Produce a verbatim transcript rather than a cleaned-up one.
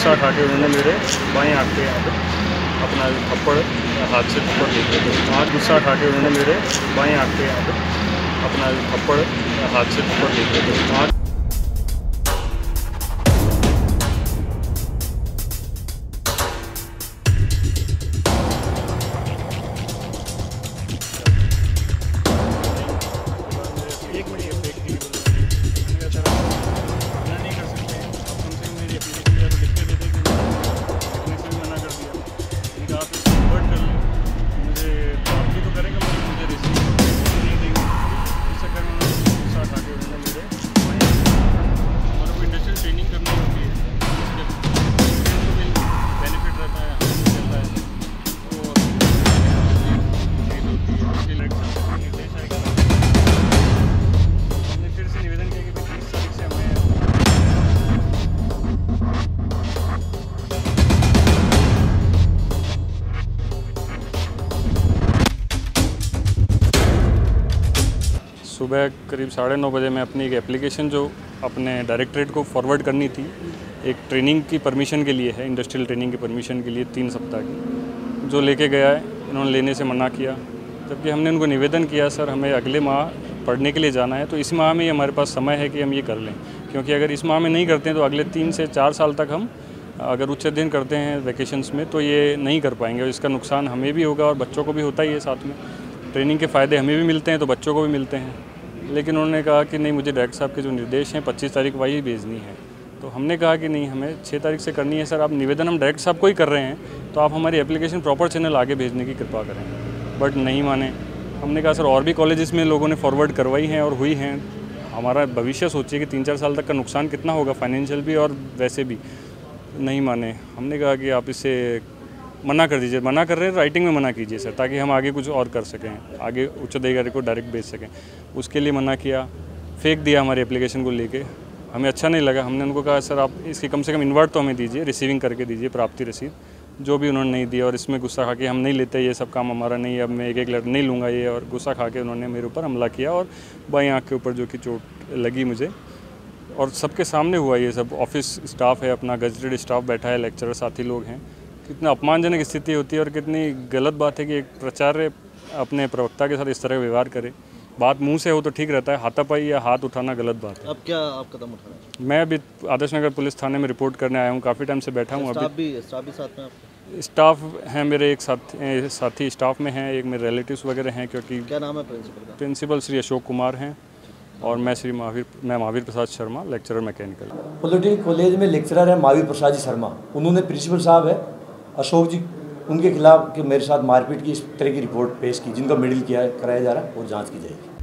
गुस्सा उठा के उन्होंने मेरे बाएं आँख पे यहाँ पे अपना थप्पड़ हाथ से थप्पड़ दे दिया। तो हाथ गुस्सा उठा के उन्होंने मेरे बाएं आँख पे यहाँ पे अपना थप्पड़ हाथ से थप्पड़ दे दिया। तो आँख एक मिनट ये ब्रेक नहीं मैंने कहा सर मना नहीं कर सकते हैं आप कम से कम मेरी एप्लीकेशन या तो लिख के दे दें कि लिखने से भी मना कर दिया। मैंने कहा आप इसको वर्ड कर लें मुझे बाकी तो करेंगे मगर मुझे रिसीव नहीं देंगे। इस चक्कर में उन्होंने गुस्सा उठा के उन्होंने मेरे हमारा कोई इंडस्ट्रियल ट्रेनिंग करनी होती है उसके को भी बेनिफिट रहता है हमें भी मिलता है तो होती है निर्देश आएगा। फिर से निवेदन किया कि भाई तीस तारीख से हमें सुबह करीब साढ़े नौ बजे मैं अपनी एक एप्लीकेशन जो अपने डायरेक्टरेट को फॉरवर्ड करनी थी एक ट्रेनिंग की परमिशन के लिए है इंडस्ट्रियल ट्रेनिंग की परमिशन के लिए तीन सप्ताह की जो लेके गया है इन्होंने लेने से मना किया। जबकि हमने उनको निवेदन किया सर हमें अगले माह पढ़ने के लिए जाना है तो इस माह में ही हमारे पास समय है कि हम ये कर लें क्योंकि अगर इस माह में नहीं करते हैं तो अगले तीन से चार साल तक हम अगर उच्च अध्ययन करते हैं वैकेशंस में तो ये नहीं कर पाएंगे और इसका नुकसान हमें भी होगा और बच्चों को भी होता ही है। साथ में ट्रेनिंग के फ़ायदे हमें भी मिलते हैं तो बच्चों को भी मिलते हैं। लेकिन उन्होंने कहा कि नहीं मुझे डायरेक्टर साहब के जो निर्देश हैं पच्चीस तारीख वही भेजनी है। तो हमने कहा कि नहीं हमें छः तारीख से करनी है। सर आप निवेदन हम डायरेक्टर साहब को ही कर रहे हैं तो आप हमारी एप्लीकेशन प्रॉपर चैनल आगे भेजने की कृपा करें। बट नहीं माने। हमने कहा सर और भी कॉलेजेस में लोगों ने फॉरवर्ड करवाई हैं और हुई हैं। हमारा भविष्य सोचिए कि तीन चार साल तक का नुकसान कितना होगा फाइनेंशियल भी और वैसे भी। नहीं माने। हमने कहा कि आप इसे मना कर दीजिए। मना कर रहे हैं राइटिंग में मना कीजिए सर ताकि हम आगे कुछ और कर सकें आगे उच्च अधिकारी को डायरेक्ट भेज सकें। उसके लिए मना किया फेंक दिया हमारी एप्लीकेशन को लेके। हमें अच्छा नहीं लगा। हमने उनको कहा सर आप इसकी कम से कम इन्वर्ट तो हमें दीजिए रिसीविंग करके दीजिए प्राप्ति रसीद जो भी उन्होंने नहीं दिया और इसमें गुस्सा खा के हम नहीं लेते ये सब काम हमारा नहीं अब मैं एक एक लेटर नहीं लूँगा ये और गुस्सा खा के उन्होंने मेरे ऊपर हमला किया और बाईं आँख के ऊपर जो कि चोट लगी मुझे और सबके सामने हुआ ये सब। ऑफिस स्टाफ है अपना गजटेड स्टाफ बैठा है लेक्चरर साथी लोग हैं। कितना अपमानजनक स्थिति होती है और कितनी गलत बात है कि एक प्राचार्य अपने प्रवक्ता के साथ इस तरह का व्यवहार करे। बात मुंह से हो तो ठीक रहता है हाथापाई या हाथ उठाना गलत बात है। अब क्या आप कदम उठा रहे हैं? मैं अभी आदर्श नगर पुलिस थाने में रिपोर्ट करने आया हूँ। काफ़ी टाइम से बैठा हूँ। स्टाफ भी स्टाफ भी साथ में आपके? स्टाफ हैं मेरे एक साथ साथी स्टाफ में हैं एक मेरे रिलेटिव्स वगैरह हैं क्योंकि क्या नाम है प्रिंसिपल का? प्रिंसिपल श्री अशोक कुमार हैं और मैं श्री महावीर मैं Mahavir Prasad Sharma lecturer mechanical. Polytechnic college में लेक्चरर है महावीर प्रसाद जी शर्मा। उन्होंने प्रिंसिपल साहब है अशोक जी उनके खिलाफ कि मेरे साथ मारपीट की इस तरह की रिपोर्ट पेश की जिनका मेडल किया कराया जा रहा है और जाँच की जाएगी।